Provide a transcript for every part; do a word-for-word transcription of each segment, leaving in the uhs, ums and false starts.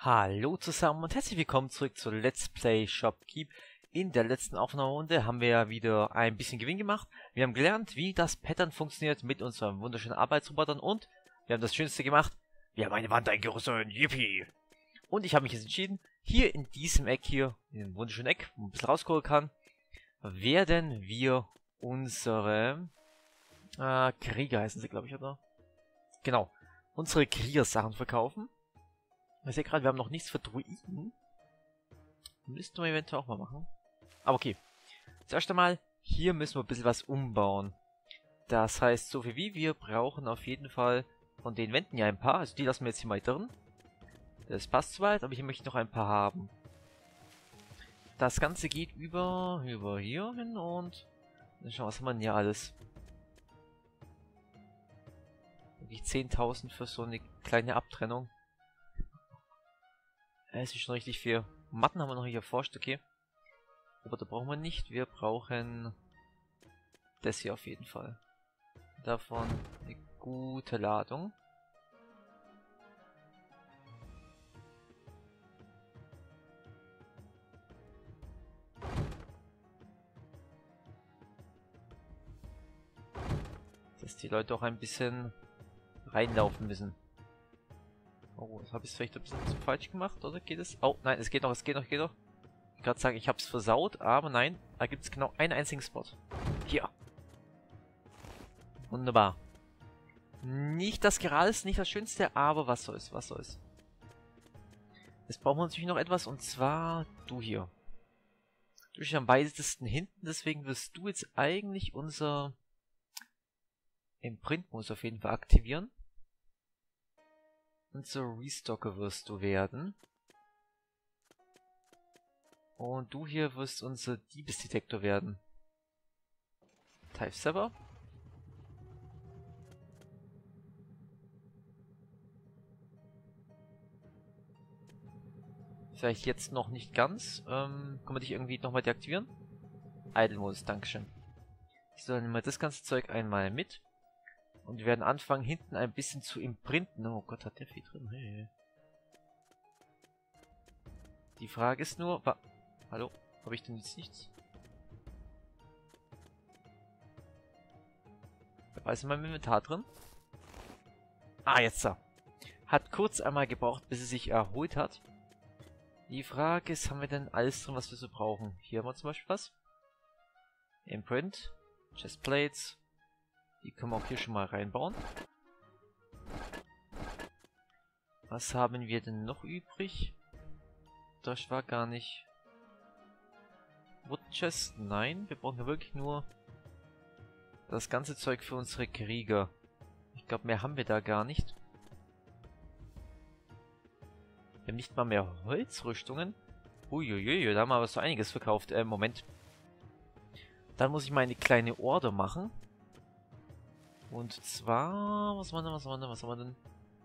Hallo zusammen und herzlich willkommen zurück zu Let's Play Shopkeep. In der letzten Aufnahmerunde haben wir ja wieder ein bisschen Gewinn gemacht. Wir haben gelernt, wie das Pattern funktioniert mit unseren wunderschönen Arbeitsrobotern und wir haben das Schönste gemacht. Wir haben eine Wand eingerüstet, yippie! Und ich habe mich jetzt entschieden, hier in diesem Eck hier, in dem wunderschönen Eck, wo man ein bisschen rausgucken kann, werden wir unsere äh, Krieger heißen sie, glaube ich, oder? Genau, unsere Kriegersachen verkaufen. Ich sehe gerade, wir haben noch nichts für Druiden. Müssten wir eventuell auch mal machen. Aber okay. Zuerst einmal, hier müssen wir ein bisschen was umbauen. Das heißt, so viel wie wir brauchen auf jeden Fall von den Wänden ja ein paar. Also die lassen wir jetzt hier mal drin. Das passt soweit, aber hier möchte ich noch ein paar haben. Das Ganze geht über, über hier hin und... Dann schauen wir, was haben wir denn hier alles? Wirklich zehntausend für so eine kleine Abtrennung. Es ist schon richtig viel. Matten haben wir noch nicht erforscht, okay. Aber da brauchen wir nicht. Wir brauchen das hier auf jeden Fall. Davon eine gute Ladung. Dass die Leute auch ein bisschen reinlaufen müssen. Oh, das habe ich vielleicht ein bisschen zu falsch gemacht, oder geht es? Oh, nein, es geht noch, es geht noch, es geht noch. Ich kann gerade sagen, ich habe es versaut, aber nein, da gibt es genau einen einzigen Spot. Hier. Wunderbar. Nicht das Geradeste, nicht das Schönste, aber was soll's, was soll's. Jetzt brauchen wir natürlich noch etwas, und zwar du hier. Du bist am weitesten hinten, deswegen wirst du jetzt eigentlich unser Imprint-Modus auf jeden Fall aktivieren. Und zur Restocker wirst du werden. Und du hier wirst unser Diebesdetektor werden. Type Server. Vielleicht jetzt noch nicht ganz. Ähm, können wir dich irgendwie nochmal deaktivieren? Idle-Modus, dankeschön. So, dann nehmen wir das ganze Zeug einmal mit. Und wir werden anfangen, hinten ein bisschen zu imprinten. Oh Gott, hat der viel drin. Hey. Die Frage ist nur... Hallo? Habe ich denn jetzt nichts? Da ist in meinem Inventar drin. Ah, jetzt da. Hat kurz einmal gebraucht, bis es sich erholt hat. Die Frage ist, haben wir denn alles drin, was wir so brauchen? Hier haben wir zum Beispiel was. Imprint. Chestplates. Die können wir auch hier schon mal reinbauen. Was haben wir denn noch übrig? Das war gar nicht... Wood Chest? Nein, wir brauchen ja wirklich nur das ganze Zeug für unsere Krieger. Ich glaube, mehr haben wir da gar nicht. Wir haben nicht mal mehr Holzrüstungen. Uiuiui, da haben wir aber so einiges verkauft. Äh, Moment. Dann muss ich mal eine kleine Order machen. Und zwar... Was war denn, was war denn, was haben wir denn?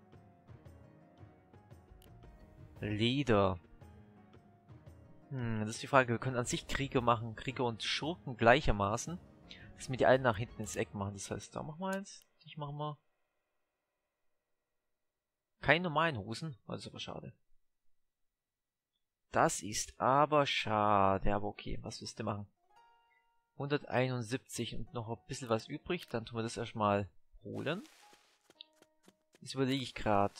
Leder. Hm, das ist die Frage. Wir können an sich Krieger machen. Krieger und Schurken gleichermaßen. Dass wir die alle nach hinten ins Eck machen. Das heißt, da machen wir eins. Ich mache mal... Keine normalen Hosen. Das ist aber schade. Das ist aber schade. Aber okay, was willst du machen? hunderteinundsiebzig und noch ein bisschen was übrig. Dann tun wir das erstmal holen. Jetzt überlege ich gerade.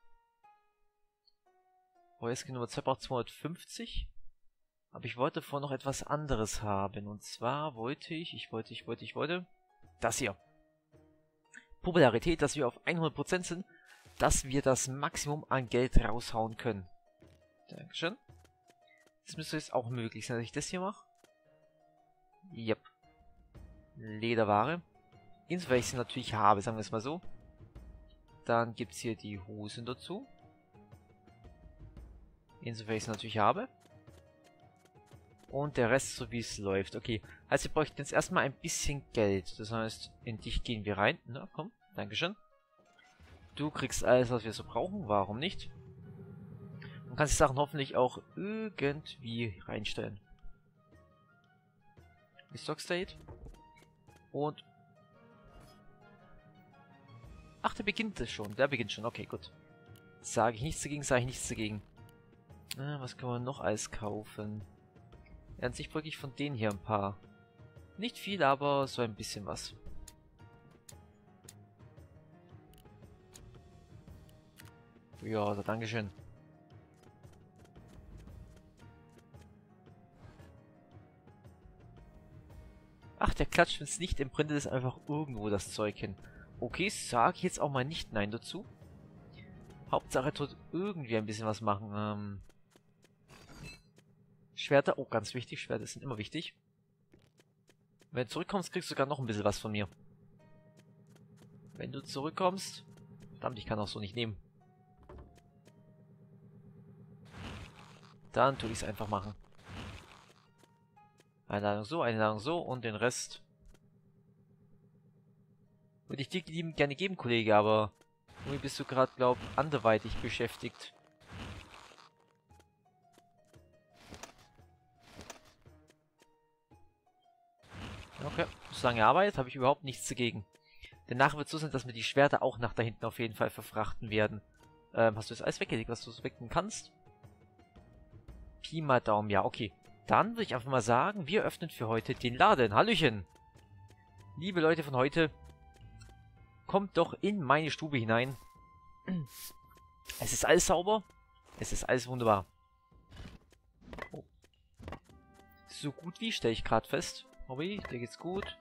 O S G Nummer zwei braucht zweihundertfünfzig. Aber ich wollte vorher noch etwas anderes haben. Und zwar wollte ich, ich wollte, ich wollte, ich wollte... Das hier. Popularität, dass wir auf hundert Prozent sind. Dass wir das Maximum an Geld raushauen können. Dankeschön. Das müsste jetzt auch möglich sein, dass ich das hier mache. Yep. Lederware. Insofern ich sie natürlich habe, sagen wir es mal so. Dann gibt es hier die Hosen dazu. Insofern ich sie natürlich habe. Und der Rest so wie es läuft. Okay. Also wir bräuchten jetzt erstmal ein bisschen Geld. Das heißt, in dich gehen wir rein. Na komm, dankeschön. Du kriegst alles, was wir so brauchen. Warum nicht? Man kann die Sachen hoffentlich auch irgendwie reinstellen. Stock State. Und... Ach, der beginnt es schon. Der beginnt schon. Okay, gut. Sage ich nichts dagegen, sage ich nichts dagegen. Na, was kann man noch alles kaufen? Ja, an sich brauche ich von denen hier ein paar. Nicht viel, aber so ein bisschen was. Ja, also Dankeschön. Ach, der klatscht ins Licht, im Prinzip ist einfach irgendwo das Zeug hin. Okay, sag ich jetzt auch mal nicht Nein dazu. Hauptsache tut irgendwie ein bisschen was machen. Ähm Schwerter, oh, ganz wichtig, Schwerter sind immer wichtig. Wenn du zurückkommst, kriegst du sogar noch ein bisschen was von mir. Wenn du zurückkommst... Verdammt, ich kann auch so nicht nehmen. Dann tue ich es einfach machen. Eine Ladung so, eine Ladung so und den Rest... Würde ich dir gerne geben, Kollege, aber... Irgendwie bist du gerade, glaub, anderweitig beschäftigt. Okay, solange er arbeitet, habe ich überhaupt nichts dagegen. Danach wird es so sein, dass wir die Schwerter auch nach da hinten auf jeden Fall verfrachten werden. Ähm, hast du jetzt alles weggelegt, was du so wecken kannst? Pi mal Daumen, ja, okay. Dann würde ich einfach mal sagen, wir öffnen für heute den Laden. Hallöchen! Liebe Leute von heute, kommt doch in meine Stube hinein. Es ist alles sauber. Es ist alles wunderbar. Oh. So gut wie, stelle ich gerade fest. Hobby, dir geht's gut.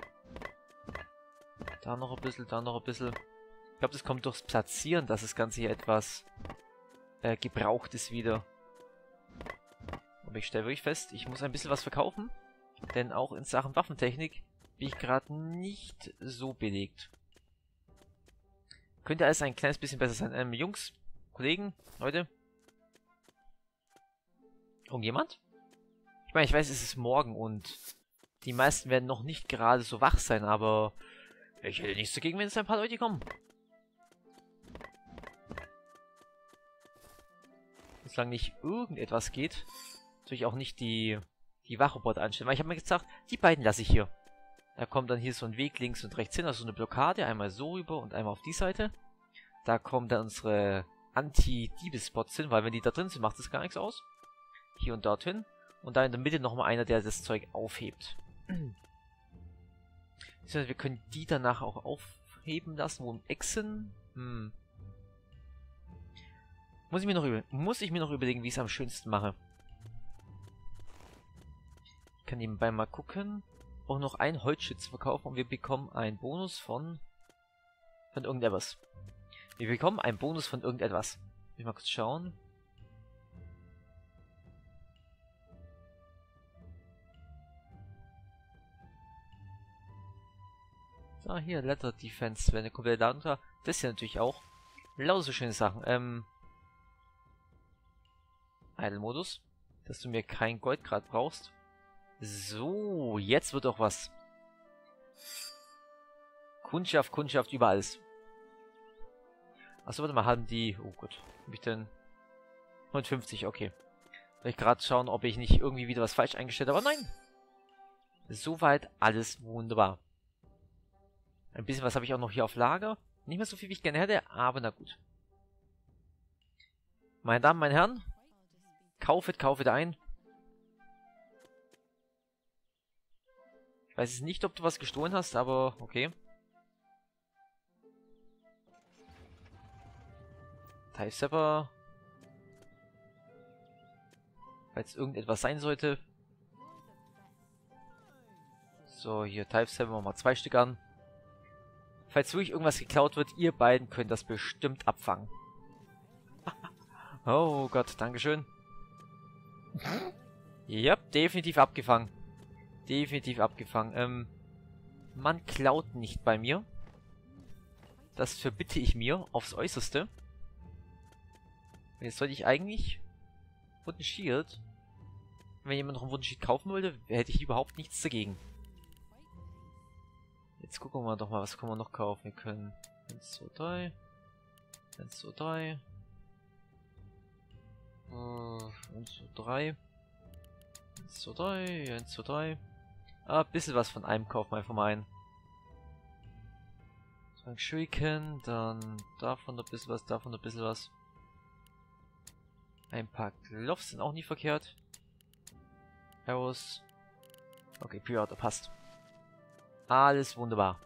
Da noch ein bisschen, da noch ein bisschen. Ich glaube, das kommt durchs Platzieren, dass das Ganze hier etwas äh, gebraucht ist wieder. Aber ich stelle wirklich fest, ich muss ein bisschen was verkaufen. Denn auch in Sachen Waffentechnik bin ich gerade nicht so belegt. Könnte alles ein kleines bisschen besser sein. Ähm, Jungs, Kollegen, Leute. Irgendjemand? Ich meine, ich weiß, es ist morgen und die meisten werden noch nicht gerade so wach sein, aber ich hätte nichts dagegen, wenn es ein paar Leute kommen. Solange nicht irgendetwas geht, natürlich auch nicht die, die Wachroboter anstellen. Weil ich habe mir gesagt, die beiden lasse ich hier. Da kommt dann hier so ein Weg links und rechts hin, also so eine Blockade, einmal so rüber und einmal auf die Seite. Da kommen dann unsere Anti-Diebespots hin, weil wenn die da drin sind, macht das gar nichts aus. Hier und dorthin. Und da in der Mitte nochmal einer, der das Zeug aufhebt. Wir können die danach auch aufheben lassen, wo im Exen. Hm. Muss ich mir noch über muss ich mir noch überlegen, wie ich es am schönsten mache. Ich kann nebenbei mal gucken. Auch noch ein Holzschützen verkaufen und wir bekommen einen Bonus von von irgendetwas. Wir bekommen einen Bonus von irgendetwas. Ich will mal kurz schauen. So, hier, Letter Defense, wenn eine komplette Ladung da. Das ist ja natürlich auch lauter so schöne Sachen. Ähm. Idle-Modus. Dass du mir kein Gold gerade brauchst. So, jetzt wird doch was. Kundschaft, Kundschaft, über alles. Achso, warte mal, haben die... Oh Gott, hab ich denn... hundertfünfzig, okay. Soll ich gerade schauen, ob ich nicht irgendwie wieder was falsch eingestellt habe, aber nein. Soweit alles wunderbar. Ein bisschen was habe ich auch noch hier auf Lager. Nicht mehr so viel, wie ich gerne hätte, aber na gut. Meine Damen, meine Herren, kaufet, kaufet ein. Ich weiß jetzt nicht, ob du was gestohlen hast, aber okay. Type-Sepper. Falls irgendetwas sein sollte. So, hier Type-Sepper, machen wir mal zwei Stück an. Falls wirklich irgendwas geklaut wird, ihr beiden könnt das bestimmt abfangen. Oh Gott, Dankeschön. Ja, definitiv abgefangen. Definitiv abgefangen. Ähm, man klaut nicht bei mir. Das verbitte ich mir aufs Äußerste. Und jetzt sollte ich eigentlich Wooden Shield. Wenn jemand noch einen Wooden Shield kaufen wollte, hätte ich überhaupt nichts dagegen. Jetzt gucken wir doch mal, was können wir noch kaufen. Wir können eins, zwei, drei. eins, zwei, drei. eins, zwei, drei. eins, zwei, drei. eins, zwei, drei. Ah, ein bisschen was von einem kaufen wir einfach mal ein. So ein Shuriken, dann davon ein bisschen was, davon ein bisschen was. Ein paar Gloves sind auch nie verkehrt. Arrows. Okay, Pre-Order passt. Alles wunderbar.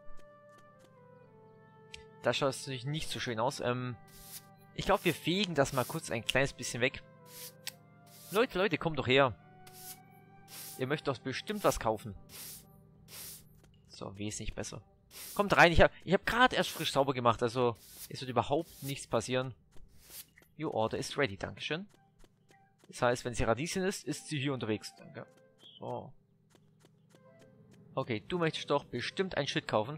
Das schaut natürlich nicht so schön aus. Ähm, ich glaube, wir fegen das mal kurz ein kleines bisschen weg. Leute, Leute, kommt doch her. Ihr möchtet doch bestimmt was kaufen. So, wesentlich besser. Kommt rein, ich habe ich hab gerade erst frisch sauber gemacht, also es wird überhaupt nichts passieren. Your order is ready, dankeschön. Das heißt, wenn sie Radieschen ist, ist sie hier unterwegs. Danke. So. Okay, du möchtest doch bestimmt ein Schild kaufen.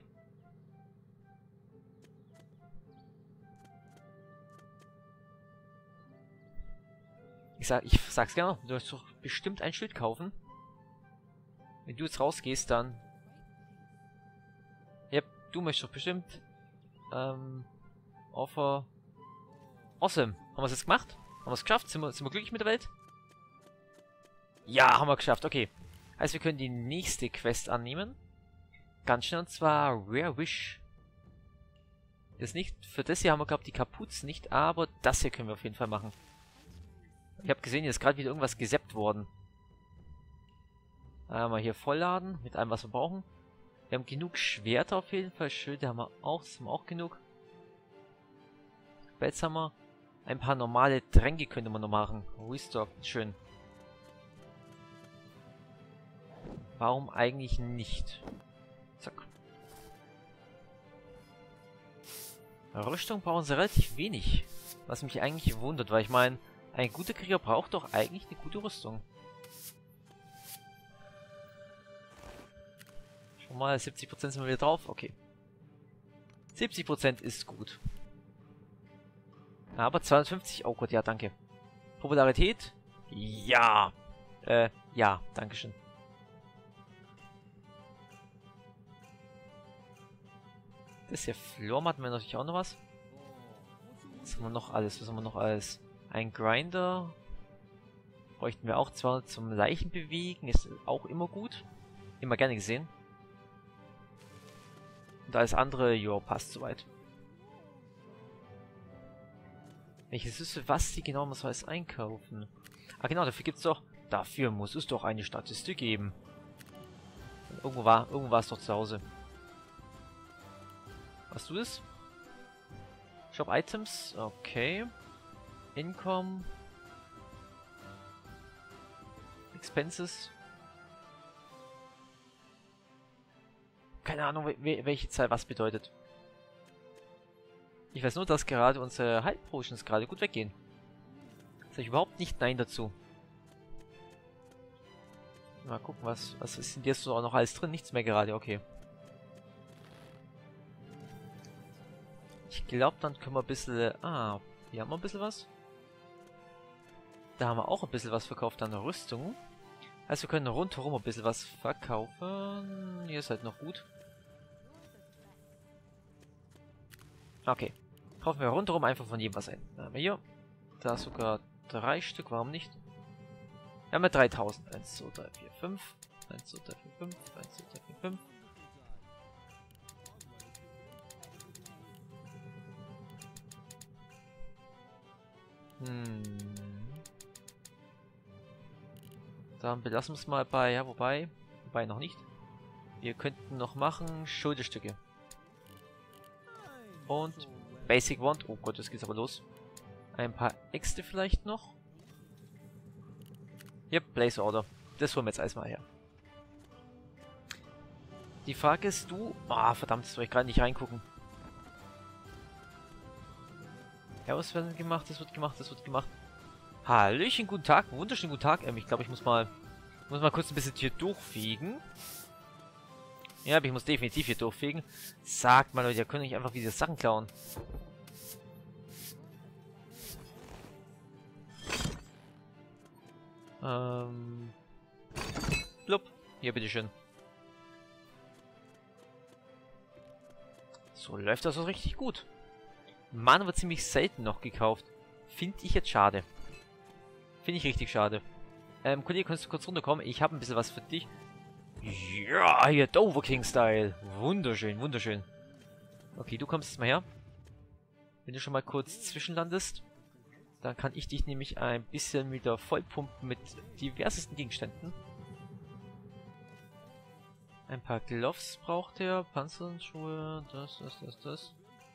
Ich sag, ich sag's gerne, du möchtest doch bestimmt ein Schild kaufen. Wenn du jetzt rausgehst, dann... Ja, du möchtest doch bestimmt... Ähm... Offer... Awesome. Haben wir es jetzt gemacht? Haben wir es geschafft? Sind wir, sind wir glücklich mit der Welt? Ja, haben wir geschafft. Okay. Also wir können die nächste Quest annehmen. Ganz schnell, und zwar Rare Wish. Das nicht... Für das hier haben wir, glaube ich, die Kapuzen nicht, aber das hier können wir auf jeden Fall machen. Ich habe gesehen, hier ist gerade wieder irgendwas gesappt worden. Einmal hier vollladen mit allem, was wir brauchen. Wir haben genug Schwerter auf jeden Fall. Schilde haben wir auch. Das haben wir auch genug. Jetzt haben wir ein paar normale Tränke, könnte man noch machen. Restock, schön. Warum eigentlich nicht? Zack. Rüstung brauchen sie relativ wenig. Was mich eigentlich wundert, weil ich meine, ein guter Krieger braucht doch eigentlich eine gute Rüstung. Schon mal, siebzig Prozent sind wir wieder drauf. Okay. siebzig Prozent ist gut. Aber zweihundertfünfzig, oh Gott, ja, danke. Popularität? Ja. Äh, ja, dankeschön. Das hier, Flormatten wäre natürlich auch noch was. Was haben wir noch alles? Was haben wir noch alles? Ein Grinder. Bräuchten wir auch zwar zum Leichen bewegen, ist auch immer gut. Immer gerne gesehen. Und alles andere, jo, passt soweit. Welches ist was die genau muss alles einkaufen? Ah genau, dafür gibt's doch. Dafür muss es doch eine Statistik geben. Irgendwo war, irgendwo war es doch zu Hause. Hast du das? Shop Items, okay. Income. Expenses. Keine Ahnung, wel welche Zahl was bedeutet. Ich weiß nur, dass gerade unsere Health Potions gerade gut weggehen. Sag ich überhaupt nicht Nein dazu. Mal gucken, was, was ist denn jetzt so auch noch alles drin? Nichts mehr gerade, okay. Ich glaube, dann können wir ein bisschen... Ah, hier haben wir ein bisschen was. Da haben wir auch ein bisschen was verkauft an der Rüstung. Also wir können rundherum ein bisschen was verkaufen. Hier ist halt noch gut. Okay. Kaufen wir rundherum einfach von jedem was ein. Da haben wir hier. Da sogar drei Stück, warum nicht? Wir haben ja dreitausend. eins, zwei, drei, vier, fünf. eins, zwei, drei, vier, fünf. eins, zwei, drei, vier, fünf. Hm. Dann belassen wir es mal bei, ja, wobei, wobei noch nicht. Wir könnten noch machen Schulterstücke. Und Basic Wand. Oh Gott, jetzt geht's aber los. Ein paar Äxte vielleicht noch. Yep, Blaze Order. Das holen wir jetzt erstmal her. Die Frage ist, du... Ah, oh, verdammt, das soll ich gerade nicht reingucken. Ja, was wird gemacht? Das wird gemacht, das wird gemacht. Hallöchen, guten Tag, wunderschönen guten Tag. Ähm, ich glaube, ich muss mal... muss mal kurz ein bisschen hier durchfegen. Ja, aber ich muss definitiv hier durchfegen. Sagt mal, Leute, ihr könnt nicht einfach diese Sachen klauen. Ähm... Blub. Hier, bitteschön. So läuft das so richtig gut. Mana wird ziemlich selten noch gekauft. Finde ich jetzt schade. Finde ich richtig schade. Ähm, Kollege, kannst du kurz runterkommen? Ich habe ein bisschen was für dich. Ja, hier, Dover King-Style. Wunderschön, wunderschön. Okay, du kommst jetzt mal her. Wenn du schon mal kurz zwischenlandest. Dann kann ich dich nämlich ein bisschen wieder vollpumpen mit diversesten Gegenständen. Ein paar Gloves braucht er, Panzerschuhe, das, das, das, das.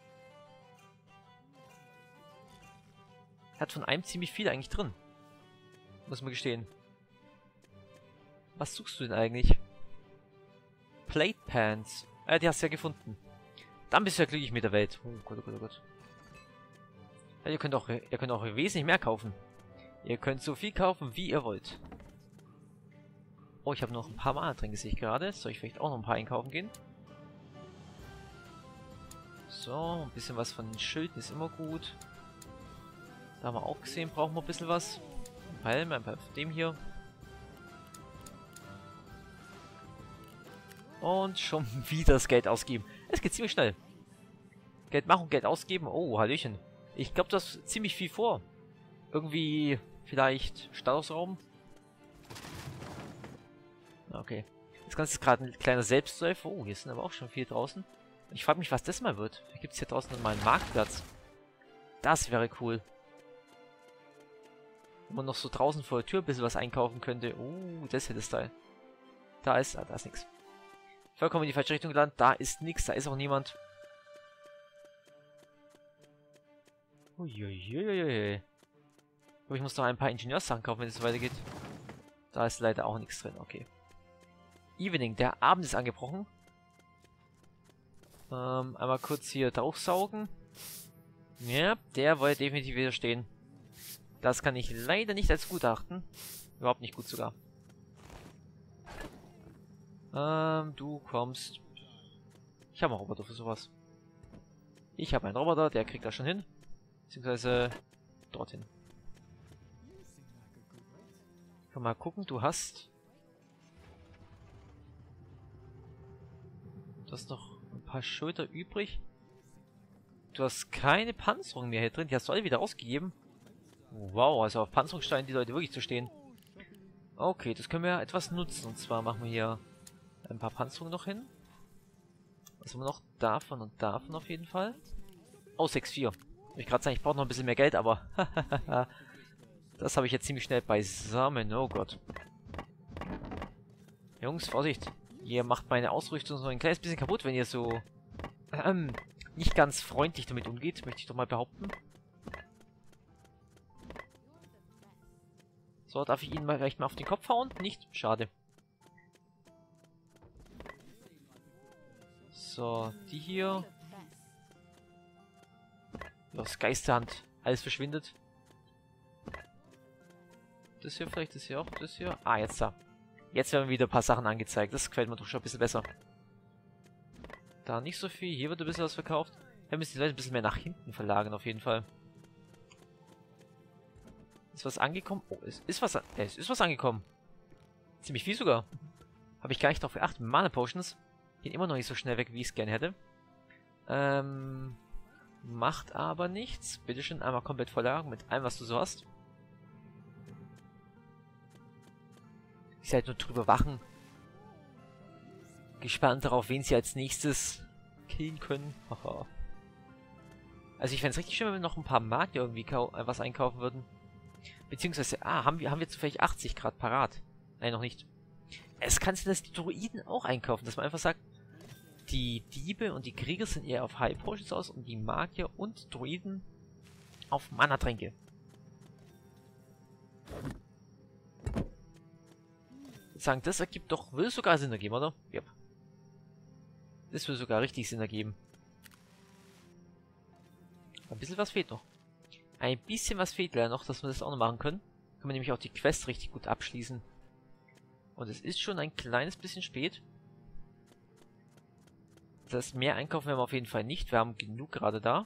Er hat von einem ziemlich viel eigentlich drin. Muss man gestehen. Was suchst du denn eigentlich? Plate Pants. Ah, die hast du ja gefunden. Dann bist du ja glücklich mit der Welt. Oh Gott, oh Gott, oh Gott. Ja, ihr könnt auch, ihr könnt auch wesentlich mehr kaufen. Ihr könnt so viel kaufen, wie ihr wollt. Oh, ich habe noch ein paar Mana drin, sehe ich gerade. Soll ich vielleicht auch noch ein paar einkaufen gehen? So, ein bisschen was von den Schilden ist immer gut. Da haben wir auch gesehen, brauchen wir ein bisschen was. Ein paar Helme, ein paar von dem hier. Und schon wieder das Geld ausgeben. Es geht ziemlich schnell. Geld machen, Geld ausgeben. Oh, Hallöchen. Ich glaube, das ist ziemlich viel vor. Irgendwie vielleicht Statusraum. Okay. Das Ganze ist gerade ein kleiner Selbstläufer. Oh, hier sind aber auch schon viele draußen. Ich frage mich, was das mal wird. Vielleicht gibt es hier draußen mal einen Marktplatz. Das wäre cool. Wenn man noch so draußen vor der Tür ein bisschen was einkaufen könnte. Oh, das hätte Style. Da ist, ah, da ist nichts. Vollkommen in die falsche Richtung gelandet. Da ist nichts, da ist auch niemand. Uiuiuiui. Ich muss noch ein paar Ingenieurssachen kaufen, wenn es so weitergeht. Da ist leider auch nichts drin, okay. Evening, der Abend ist angebrochen. Ähm, einmal kurz hier draufsaugen. Ja, der wollte definitiv wieder stehen. Das kann ich leider nicht als gut achten. Überhaupt nicht gut sogar. Ähm, du kommst... Ich habe einen Roboter für sowas. Ich habe einen Roboter, der kriegt das schon hin. Beziehungsweise dorthin. Kann mal gucken, du hast... Du hast noch ein paar Schulter übrig. Du hast keine Panzerung mehr hier drin. Die hast du alle wieder ausgegeben. Wow, also auf Panzerung scheinen die Leute wirklich zu stehen. Okay, das können wir etwas nutzen. Und zwar machen wir hier ein paar Panzerungen noch hin. Was haben wir noch? Davon und davon auf jeden Fall. Oh, sechs vier. Ich gerade sagen, ich brauche noch ein bisschen mehr Geld, aber das habe ich jetzt ziemlich schnell beisammen. Oh Gott. Jungs, Vorsicht. Ihr macht meine Ausrüstung so ein kleines bisschen kaputt, wenn ihr so ähm, nicht ganz freundlich damit umgeht, möchte ich doch mal behaupten. So, darf ich ihn mal vielleicht mal auf den Kopf hauen? Nicht? Schade. So, die hier. Los, Geisterhand. Alles verschwindet. Das hier vielleicht, das hier auch, das hier. Ah, jetzt da. Jetzt werden wieder ein paar Sachen angezeigt. Das gefällt mir doch schon ein bisschen besser. Da nicht so viel. Hier wird ein bisschen was verkauft. Wir müssen die Leute ein bisschen mehr nach hinten verlagern, auf jeden Fall. Ist was angekommen? Oh, es ist was, es ist was angekommen. Ziemlich viel sogar. Habe ich gar nicht darauf geachtet. Mana Potions gehen immer noch nicht so schnell weg, wie ich es gerne hätte. Ähm, macht aber nichts. Bitteschön, einmal komplett verlagern mit allem, was du so hast. Ich halt nur drüber wachen. Gespannt darauf, wen sie als nächstes killen können. Haha. Also ich fände es richtig schön, wenn wir noch ein paar Magier irgendwie äh, was einkaufen würden. Beziehungsweise, ah, haben wir, haben wir zufällig achtzig Grad parat? Nein, noch nicht. Es kann sein, dass die Druiden auch einkaufen, dass man einfach sagt, die Diebe und die Krieger sind eher auf High Potions aus und die Magier und Druiden auf Mana-Tränke. Sagen, das ergibt doch, will sogar Sinn ergeben, oder? Yep. Das will sogar richtig Sinn ergeben. Ein bisschen was fehlt noch. Ein bisschen was fehlt leider noch, dass wir das auch noch machen können. Können wir nämlich auch die Quest richtig gut abschließen. Und es ist schon ein kleines bisschen spät. Das mehr einkaufen werden wir auf jeden Fall nicht. Wir haben genug gerade da.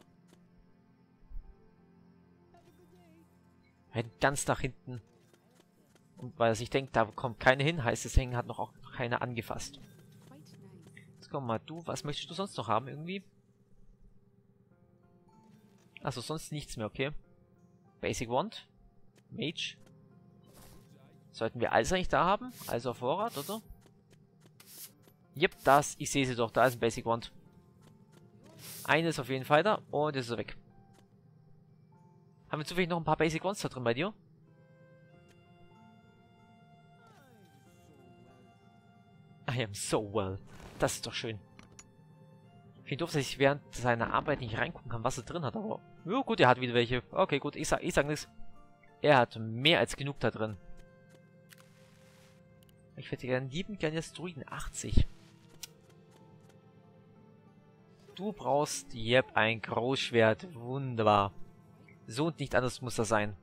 Ganz nach hinten. Und weil ich denke, da kommt keine hin, heißt es, hängen hat noch auch keiner angefasst. Jetzt komm mal, du, was möchtest du sonst noch haben irgendwie? Achso, sonst nichts mehr, okay. Basic Wand. Mage. Sollten wir alles eigentlich da haben? Also auf Vorrat, oder? Yep, das, ich sehe sie doch, da ist ein Basic Wand. Eine ist auf jeden Fall da und ist er weg. Haben wir zufällig noch ein paar Basic Monster drin bei dir? I am so well. Das ist doch schön. Ich finde doof, dass ich während seiner Arbeit nicht reingucken kann, was er drin hat, aber... Ja gut, er hat wieder welche. Okay, gut, ich sag, ich sag nichts. Er hat mehr als genug da drin. Ich hätte gerne lieben gerne jetzt Druiden achtzig. Du brauchst, yep, ein Großschwert. Wunderbar. So und nicht anders muss das sein.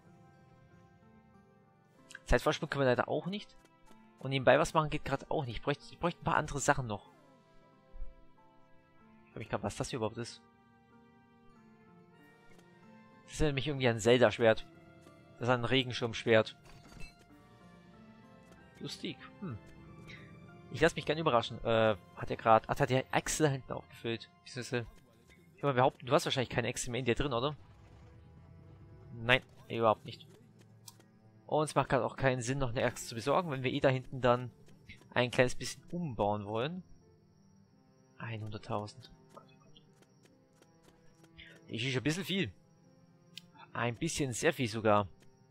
Zeitvorsprung können wir leider auch nicht. Und nebenbei was machen geht gerade auch nicht. Ich bräuchte, ich bräuchte ein paar andere Sachen noch. Ich frage mich gerade, was das hier überhaupt ist. Das ist nämlich irgendwie ein Zelda-Schwert. Das ist ein Regenschirmschwert. Lustig. Hm. Ich lasse mich gerne überraschen. Äh, hat er gerade... Ach, hat der Echse da hinten aufgefüllt. Ich will mal behaupten, du hast wahrscheinlich keine Echse mehr in dir drin, oder? Nein, überhaupt nicht. Und es macht gerade auch keinen Sinn, noch eine Echse zu besorgen, wenn wir eh da hinten dann ein kleines bisschen umbauen wollen. hunderttausend. Das ist ein bisschen viel. Ein bisschen sehr viel sogar.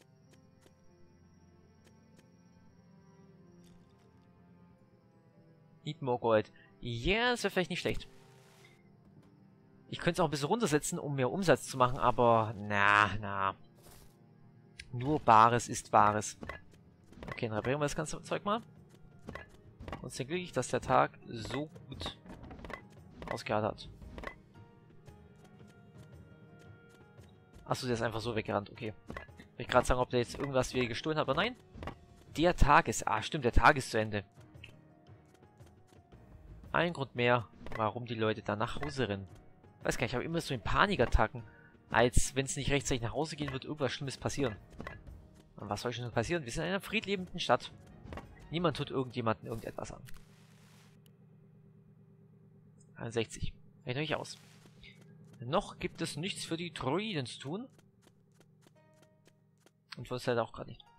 Need more Gold. Ja, das wäre vielleicht nicht schlecht. Ich könnte es auch ein bisschen runtersetzen, um mehr Umsatz zu machen, aber na, na. Nur Bares ist Wahres. Okay, dann reparieren wir das ganze Zeug mal. Und sind glücklich, dass der Tag so gut ausgehalten hat. Achso, der ist einfach so weggerannt, okay. Ich gerade sagen, ob der jetzt irgendwas wieder gestohlen hat, aber nein. Der Tag ist... Ah, stimmt, der Tag ist zu Ende. Ein Grund mehr, warum die Leute da nach Hause rennen. Weiß gar nicht, ich habe immer so in Panikattacken, als wenn es nicht rechtzeitig nach Hause gehen wird, irgendwas Schlimmes passieren. Und was soll schon passieren? Wir sind in einer friedlebenden Stadt. Niemand tut irgendjemandem irgendetwas an. einundsechzig. Reicht noch nicht aus. Noch gibt es nichts für die Druiden zu tun. Und für uns leider auch gerade nicht.